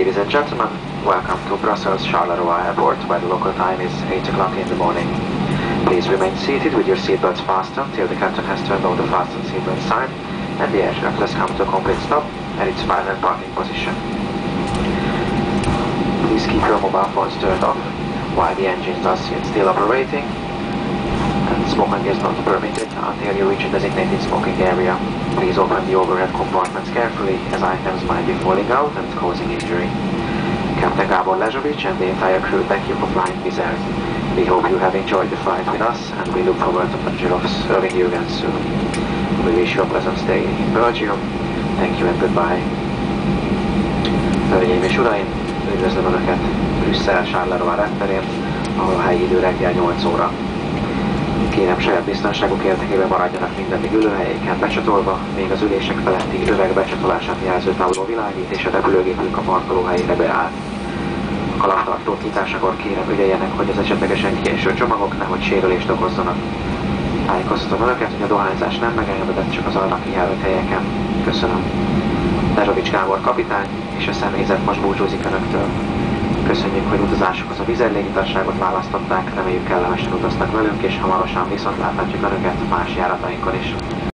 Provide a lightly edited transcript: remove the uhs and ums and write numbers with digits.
Ladies and gentlemen, welcome to Brussels Charleroi Airport, where the local time is 8 o'clock in the morning. Please remain seated with your seatbelts fastened till the captain has turned on the fasten seatbelt sign and the aircraft has come to a complete stop at its final parking position. Please keep your mobile phones turned off while the engines are still operating, and smoking is not permitted until you reach a designated smoking area. Please open the overhead compartments carefully, as items might be falling out and causing injury. Captain Gábor Lezsovits and the entire crew thank you for flying Wizzair. We hope you have enjoyed the flight with us, and we look forward to the pleasure of serving you again soon. We wish you a pleasant stay in Belgium. Thank you and goodbye. Hölgyeim és uraim, üdvözlöm Önöket Brüsszel Charleroi repterén, ahol a helyi idő reggel 8 óra. Kérem, saját biztonságuk érdekében maradjanak mindaddig ülőhelyeken becsatolva, még az ülések feletti öveg becsatolását jelző tábló világít és a repülőgépünk a parkolóhelyére beáll. A kalaptartók nyitásakor kérem ügyeljenek, hogy az esetlegesen kieső csomagok nehogy sérülést okozzanak. Tájékoztatom Önöket, hogy a dohányzás nem megengedett csak az arra kijelölt helyeken. Köszönöm. Lezsovits Gábor kapitány és a személyzet most búcsúzik Önöktől. Köszönjük, hogy utazásukhoz a Wizzair légitársaságot választották, reméljük kellemesen utaztak velünk, és hamarosan viszont láthatjuk Önöket más járatainkon is.